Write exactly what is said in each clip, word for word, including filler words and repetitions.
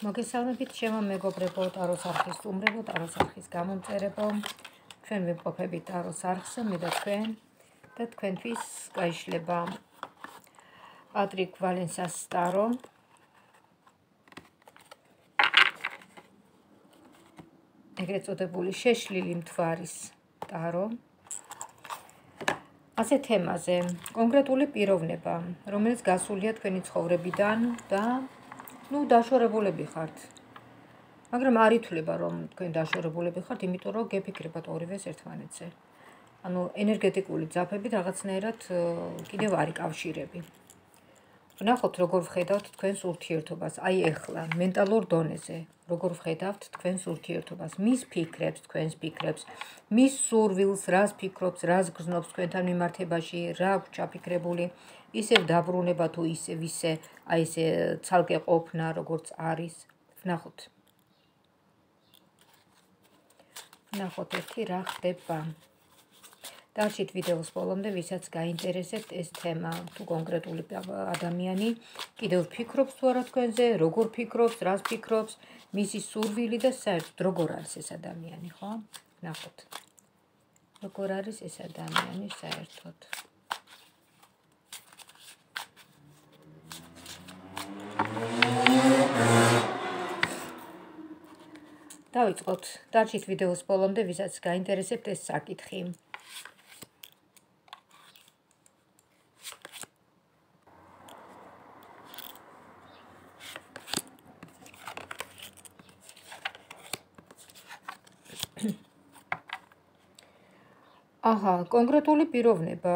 მოგესალმებით ჩემო მეგობრებო, ტაროს არხის სტუმრებო, ტაროს არხის გამომწერებო. ჩვენ ვიმყოფებით ტაროს არხზე, მე და თქვენ და თქვენთვის გაიშლება პატრიკ ვალენსას ტარო. ეგრეთ წოდებული შეშლილი მთვარის ტარო. ასე თემაზე, კონკრეტული პიროვნება, რომელიც გასულია თქვენი ცხოვრებიდან და ну, დაშორებულები ხართ. მაგრამ არ ითვლება, რომ თქვენ დაშორებულები ხართ, იმიტომ რომ გეფიქრებათ ორივეს ერთმანეთზე. ანუ ენერგეტიკული ძაფებით რაღაცნაირად კიდევ არ იკავშირები. ვნახოთ, როგორ ვხედავთ თქვენს ურთიერთობას, აი ეხლა, მენტალურ დონეზე, როგორ ვხედავთ თქვენს ურთიერთობას, მის ფიქრებს, თქვენს ფიქრებს, მის სურვილს, რას ფიქრობს, რას გრძნობს თქვენთან მიმართებაში, რა აქვს ჩაფიქრებული, ისევ დაბრუნება თუ ისე ვისე, აი ესე ცალკე ყოფნა, როგორც არის. ვნახოთ. ვნახოთ ერთი რა ხდება. დარჩით ვიდეოს ბოლომდე, ვისაც გაინტერესებთ ეს თემა, თუ კონკრეტული ადამიანი კიდევ ფიქრობს თუ არა თქვენზე, როგორ ფიქრობს, რას ფიქრობს, მისი სურვილი და საერთოდ როგორ არის ეს ადამიანი, ხო? ვნახოთ. როგორ არის ეს ადამიანი საერთოდ. დავიწყოთ. დარჩით ვიდეოს ბოლომდე, ვისაც გაინტერესებთ ეს საკითხი. აჰა, კონკრეტული პიროვნება.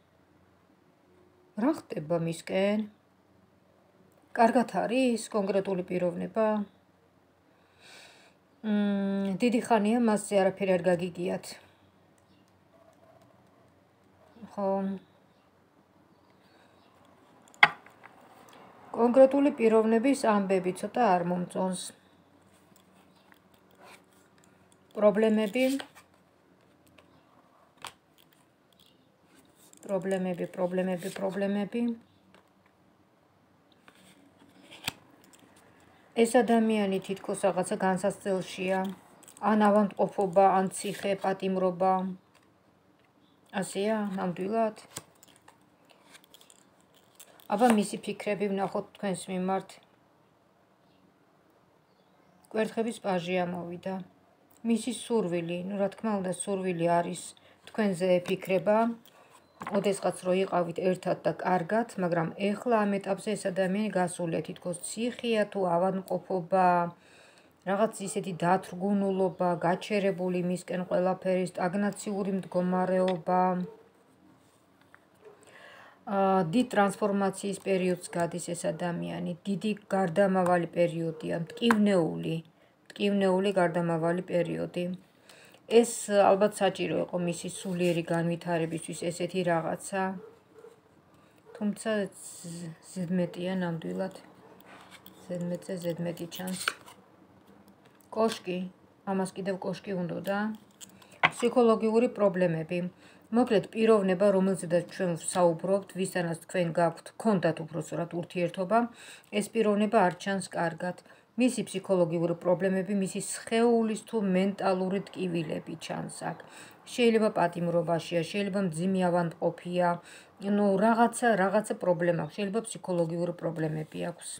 რა ხდება მისკენ? კარგად არის კონკრეტული პიროვნება? მმ, დიდი ხანია მასზე არაფერი არ გაგიგიათ. ხო. კონკრეტული პიროვნების ამბები ცოტა არ მომწონს. პრობლემები პრობლემები, პრობლემები, პრობლემები. ეს ადამიანი თითქოს რაღაცა განსაცდელშია, ან ავადმყოფობა, ან ციხე, პატიმრობა. ასეა, ნამდვილად. აბა მისი ფიქრები ვნახოთ თქვენს მიმართ. კვერთხების პაჟი ამოვიდა. მისი სურვილი, ну, რა თქმა უნდა, სურვილი არის თქვენზე ფიქრება. ოდესღაც რო იყავით ერთად და კარგად, მაგრამ ეხლა ამ ეტაპზე ეს ადამიანი გასულია თითქოს ციხეა თუ ავადმყოფობა, რაღაც ისეთი დათრგუნულობა, გაჩერებული მისკენ ყველაფერი, სტაგნაციური მდგომარეობა. დიდ ტრანსფორმაციის პერიოდს გადის ეს ადამიანი, დიდი გარდამავალი პერიოდია, მტკივნეული, მტკივნეული გარდამავალი პერიოდი. ეს ალბათ საჭირო იყო მისი სულიერი განვითარებისთვის ესეთი რაღაცა. თუმცა ზედმეტია ნამდვილად. ზედმეტზე ზედმეტი ჩანს. კოშკი, ამას კიდევ კოშკი უნდოდა. ფსიქოლოგიური პრობლემები. მოკლედ პიროვნება, რომელზედაც ჩვენ ვსაუბრობთ, ვისთანაც თქვენ გაქვთ, გქონდათ უბრალოდ ურთიერთობა, ეს პიროვნება არ ჩანს კარგად. მისი ფსიქოლოგიური პრობლემები, მისი სხეულის თუ მენტალური ტკივილები ჩანს აქ. შეიძლება პატიმრობაშია, შეიძლება მძიმე ავადმყოფია, ну, რაღაცა, რაღაცა პრობლემა აქვს, შეიძლება ფსიქოლოგიური პრობლემები აქვს.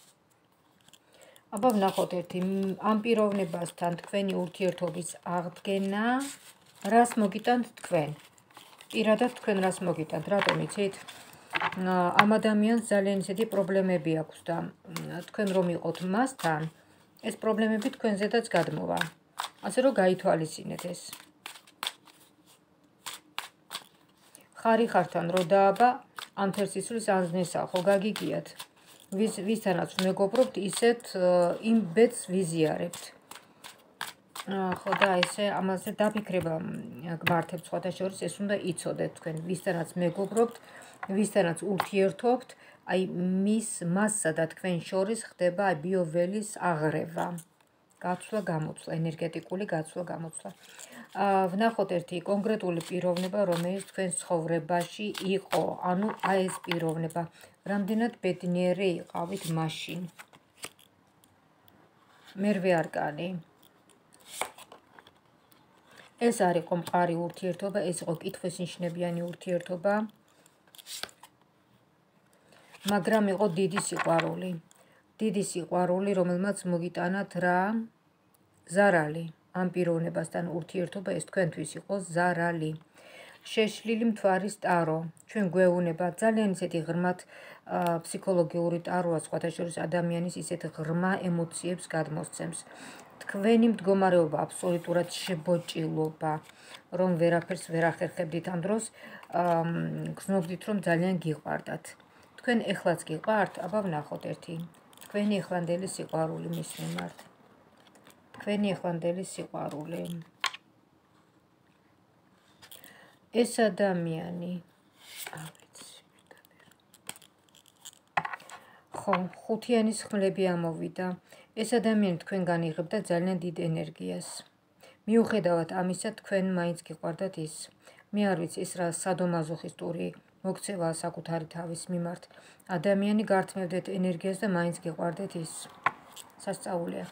აბა ვნახოთ ერთი, ამ პიროვნებასთან თქვენი ურთიერთობის აღდგენა, რას მოგიტანთ თქვენ? პირადად თქვენ რას მოგიტანთ, რატომ იცით? ამ ადამიანს ძალიან ისეთი პრობლემები აქვს და თქვენ რომ იყოთ მასთან, ეს პრობლემები თქვენზედაც გადმოვა. ასე რომ გაითვალისწინეთ ეს. ხარი ხართან რო დააბა, ან თერსისulis ან ზნესა, ხო გაგიგიათ. ვის ვისთანაც მეგობრობთ, ისეთ იმ ბედს ვიზიარებთ. ხო და ესე ამაზე დაფიქრება გმართებთ სხვათა შორის, ეს უნდა იცოდეთ თქვენ, ვისთანაც მეგობრობთ, ვისთანაც ურთიერთობთ, აი მის მასსა და თქვენ შორის ხდება აი ბიოველის აღრევა. გაცვლა, გამოცვლა, ენერგეტიკული გაცვლა, გამოცვლა. ვნახოთ ერთი კონკრეტული პიროვნება, რომელიც თქვენს ცხოვრებაში იყო, ანუ აი ეს პიროვნება, რამდენად ბედნიერი იყავით მაშინ. მერვე არკანი. ეს არ იყო მყარი ურთიერთობა, ეს იყო კითხვისნიშნებიანი ურთიერთობა. მაგრამ იყო დიდი სიყვარული. დიდი სიყვარული, რომელმაც მოგიტანათ რა? ზარალი. ამ პიროვნებასთან ურთიერთობა ეს თქვენთვის იყო ზარალი. შეშლილი მთვარის ტარო. ჩვენ გვეუბნება ძალიან ისეთი ღრმად ფსიქოლოგიური ტაროა, სხვათა შორის ადამიანის ისეთ ღრმა ემოციებს გადმოსცემს. თქვენი მდგომარეობა აბსოლუტურად შებოჭილობა, რომ ვერაფერს ვერ ახერხებდით ამ დროს, გრძნობდით რომ ძალიან გიყვარდათ. თქვენ ეხლაც გიყვართ? აბა ვნახოთ ერთი. თქვენი ეხლანდელი სიყვარული მის მიმართ. თქვენი ეხლანდელი სიყვარული. ეს ადამიანი ხო, ხუთიანის ხმლები ამოვიდა. ეს ადამიანი თქვენგან იღებდა ძალიან დიდ ენერგიას. მიუხედავად ამისა, თქვენ მაინც გიყვარდათ ის. მე არ ვიცი ეს რა სადომაზოხისტური მოქცევაა საკუთარი თავის მიმართ. ადამიანი გართმევდეთ ენერგიას და მაინც გიყვარდეთ ის. სასწაულია.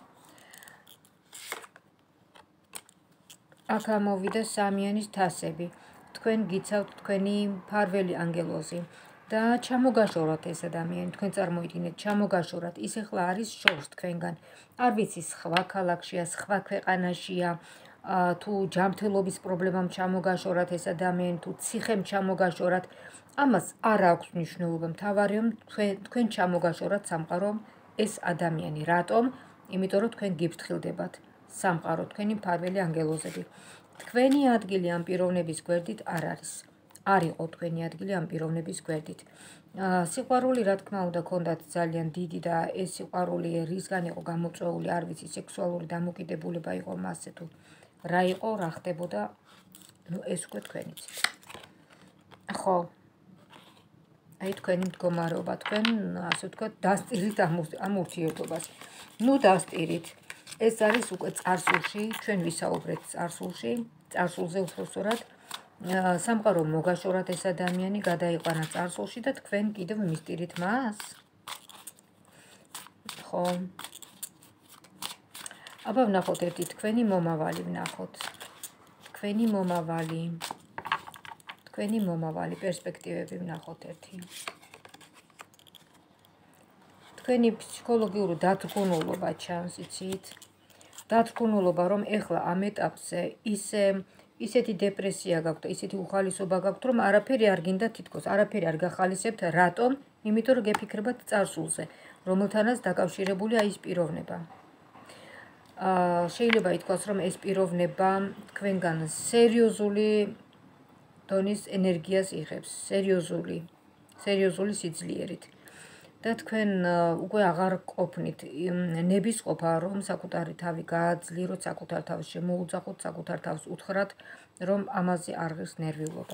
აქ ამოვიდა სამიანის თასები. თქვენ გიცავთ თქვენი მფარველი ანგელოზი და ჩამოგაშოროთ ეს ადამიანი, თქვენ წარმოიდგინეთ, ჩამოგაშოროთ, ის ახლა არის შორს თქვენგან. არ ვიცი, სხვა ქალაქშია, სხვა ქვეყანაშია, თუ ჯანმრთელობის პრობლემამ ჩამოგაშოროთ ეს ადამიანი, თუ ციხემ ჩამოგაშოროთ, ამას არ აქვს მნიშვნელობა. მთავარი რომ თქვენ ჩამოგაშოროთ სამყარო ეს ადამიანი. რატომ? იმიტომ რომ თქვენ გიფრთხილდებათ სამყარო, თქვენი მფარველი ანგელოზები. თქვენი ადგილი ამ პიროვნების გვერდით არ არის. არ იყო თქვენი ადგილი ამ პიროვნების გვერდით. სიყვარული რა თქმა უნდა გქონდათ ძალიან დიდი და ეს სიყვარული რისგან იყო გამოწვეული, არ ვიცი, სექსუალური დამოკიდებულება იყო მასზე თუ რა იყო, რა ხდებოდა, ნუ ეს უკვე თქვენი ცით. ხო. აი თქვენი მდგომარეობა, თქვენ ასე ვთქვათ, დასტირით ამ ურთიერთობას. ნუ დასტირით. ეს არის უკვე წარსულში, ჩვენ ვისაუბრეთ წარსულში, წარსულზე უბრალოდ სამყარო მოგაშორათ ეს ადამიანი, გადაიყვანა წარსულში და თქვენ კიდევ მისტირით მას? ხო. აბა ვნახოთ ერთი თქვენი მომავალი ვნახოთ. თქვენი მომავალი. თქვენი მომავალი პერსპექტივები ვნახოთ ერთი. თქვენი ფსიქოლოგიური დათრგუნულობა ჩანს, იცით? დათრგუნულობა, რომ ეხლა ამ ეტაპზე ისე ისეთი დეპრესია გაქვთ, ისეთი უხალისობა გაქვთ, რომ არაფერი არ გინდა თითქოს, არაფერი არ გახალისებთ, რატომ? იმიტომ რომ გეფიქრებათ წარსულზე, რომელთანაც დაკავშირებულია ის პიროვნება. აა შეიძლება ითქვას, რომ ეს პიროვნება თქვენგან სერიოზული დონის ენერგიას იღებს, სერიოზული, სერიოზული სიძლიერით. და თქვენ უკვე აღარ ყოფნით ნებისყოფა, რომ საკუთარი თავი გააძლიეროთ, საკუთარ თავს შემოუძახოთ, საკუთარ თავს უთხრათ, რომ ამაზე არ ღირს ნერვიულობა.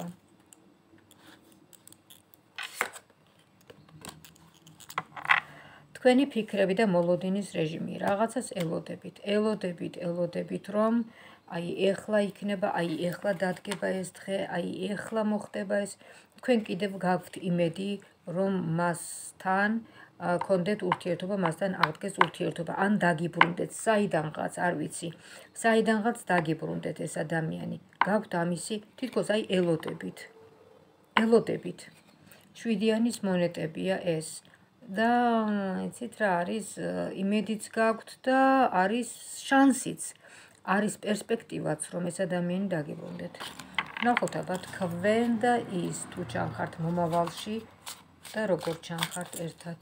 თქვენი ფიქრები და მოლოდინის რეჟიმი, რაღაცას ელოდებით, ელოდებით, ელოდებით, რომ აი ეხლა იქნება, აი ეხლა დადგება ეს დღე, აი ეხლა მოხდება ეს, თქვენ კიდევ გაქვთ იმედი, რომ მასთან გქონდეთ ურთიერთობა, მასთან აღდგეს ურთიერთობა, ან დაგიბრუნდეთ, საიდანღაც, არ ვიცი, საიდანღაც დაგიბრუნდეთ ეს ადამიანი. გაქვთ ამისი, თითქოს აი ელოდებით. ელოდებით. შვიდიანის მონეტებია ეს. და იცით რა არის, იმედიც გაქვთ და არის შანსიც, არის პერსპექტივაც, რომ ეს ადამიანი დაგიბრუნდეთ. ვნახოთ აბა თქვენ და ის თუ ჩანხართ მომავალში და როგორ ჩანხართ ერთად.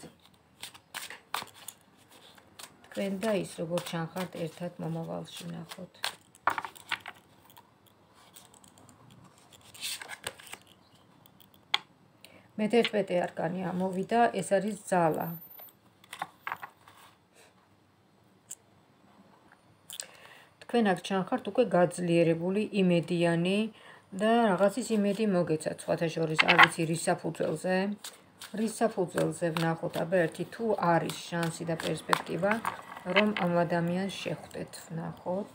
თქვენ და ის როგორ ჩანხართ ერთად მომავალში, ვნახოთ. მეთერთმეტე არკანი ამოვიდა, ეს არის ძალა. თქვენ აქ ჩანხართ უკვე გაძლიერებული, იმედიანი და რაღაცის იმედი მოგეცათ, სხვათა შორის, არ ვიცი, რის საფუძველზე. რის საფუძველზე ვნახოთ, აბა ერთი თუ არის შანსი და პერსპექტივა, რომ ამ ადამიანს შეხვდეთ, ვნახოთ.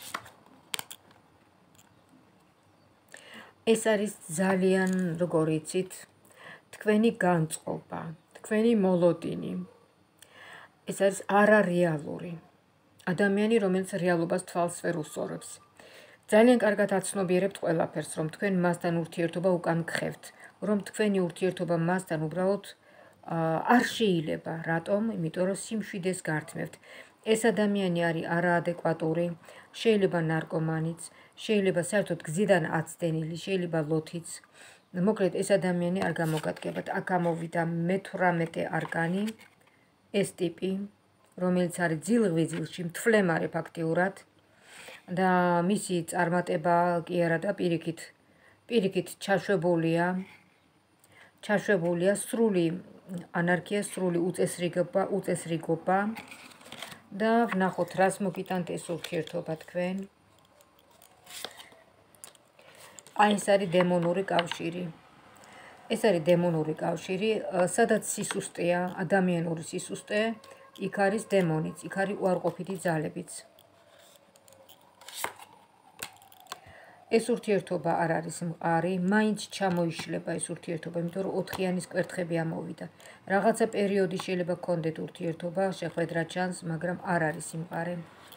ეს არის ძალიან, როგორ იცით, თქვენი განწყობა, თქვენი მოლოდინი. ეს არის არარეალური. ადამიანი, რომელიც რეალობას თვალს ვერ უსწორებს. ძალიან კარგად აცნობიერებთ ყველაფერს, რომ თქვენ მასთან ურთიერთობა უკან გხევთ, რომ თქვენი ურთიერთობა მასთან უბრალოდ არ შეიძლება. რატომ? იმიტომ რომ სიმშვიდეს გართმევთ. ეს ადამიანი არის არაადეკვატური, შეიძლება ნარკომანიც, შეიძლება საერთოდ გზიდან აცდენილი, შეიძლება ლოთიც. მოკლედ ეს ადამიანი არ გამოგადგებათ. აქ ამოვიდა მეთვრამეტე არკანი, ეს ტიპი, რომელიც არის ძილღვიძილში, მთვლემარე ფაქტიურად და მისი წარმატება კი არა და პირიქით, პირიქით ჩაშვებულია, ჩაშვებულია სრული ანარქია, სრული უწესრიგობა, უწესრიგობა და ვნახოთ, რას მოგიტანთ ეს ურთიერთობა თქვენ. აი ეს არის დემონური კავშირი. ეს არის დემონური კავშირი, სადაც სისუსტეა, ადამიანური სისუსტე, იქ არის დემონიც, იქ არის უარყოფითი ძალებიც. ეს ურთიერთობა არ არის მყარი, მაინც ჩამოიშლება ეს ურთიერთობა, იმიტომ რომ ოთხიანის კვერთხები ამოვიდა. რაღაცა პერიოდი შეიძლება გქონდეთ ურთიერთობა, შეხვედრა ჩანს, მაგრამ არ არის მყარი.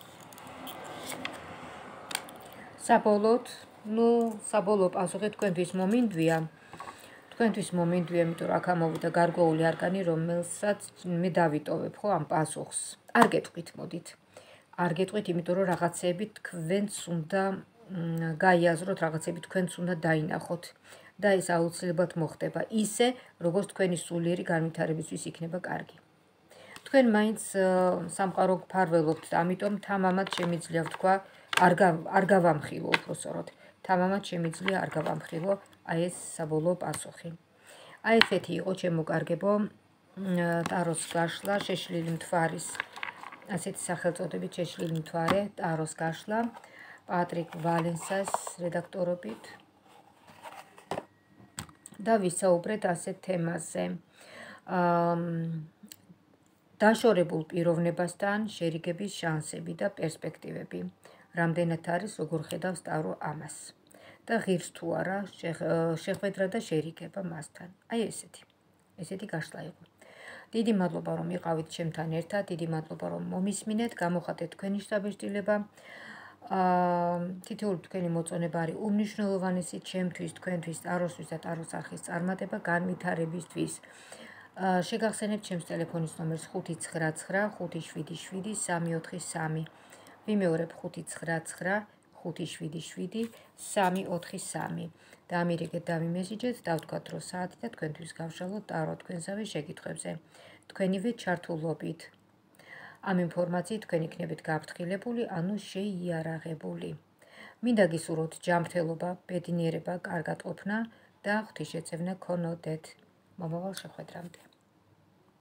საბოლოოდ, ну, საბოლოო პასუხი თქვენთვის მომინდვია. თქვენთვის მომინდვია, იმიტომ რომ აქ ამოვიდა გარკვეული არკანი, რომელსაც მე დავიტოვებ, ხო, ამ პასუხს. არ გეტყვით, მოდით. არ გეტყვით, იმიტომ რომ რაღაცეები თქვენც უნდა გაიაზროთ, რაღაცები თქვენც უნდა დაინახოთ და ეს აუცილებლად მოხდება ისე, როგორც თქვენი სულიერი განვითარებისთვის იქნება კარგი. თქვენ მაინც სამყარო გფარველობთ, ამიტომ თამამად შემიძლია ვთქვა, არ გავამხილო უბრალოდ. თამამად შემიძლია არ გავამხილო აი ეს საბოლოო პასუხი. აი ესეთი იყო ჩემო კარგებო, ტაროს გაშლა, შეშლილი მთვარის, ასეთი სახელწოდებით შეშლილი მთვარე, ტაროს გაშლა. პატრიკ ვალენსას რედაქტორობით და ვისაუბრეთ ასეთ თემაზე. დაშორებულ პიროვნებასთან შერიგების შანსები და პერსპექტივები. რამდენად არის, როგორ ხედავს ტარო ამას. და ღირს თუ არა შეხვედრა და შერიგება მასთან. აი ესეთი. ესეთი გაშლა იყო. დიდი მადლობა რომ იყავით ჩემთან ერთად, დიდი მადლობა რომ მომისმინეთ, გამოხატეთ თქვენი შთაბეჭდილება. თითოეული თქვენი მოწონება არის უმნიშვნელოვანესი ჩემთვის, თქვენთვის, ტაროსთვის და ტაროს არხის წარმატება განვითარებისთვის. შეგახსენებთ ჩემს ტელეფონის ნომერს ხუთი ცხრა ცხრა ხუთი შვიდი შვიდი სამი ოთხი სამი. ვიმეორებ ხუთი ცხრა ცხრა ხუთი შვიდი შვიდი სამი ოთხი სამი. დაამირეკეთ, დავიმესიჯეთ, დავთქვათ დრო საათი და თქვენთვის გავშალოთ ტარო თქვენსავე შეკითხვებზე. თქვენივე ჩართულობით. ამ ინფორმაციით თქვენ იქნებით გაფრთხილებული, ანუ შეიარაღებული. მინდა გისურვოთ ჯანმრთელობა, ბედნიერება, კარგად ყოფნა და ღვთისშეწევნა გქონოდეთ. მომავალ შეხვედრამდე.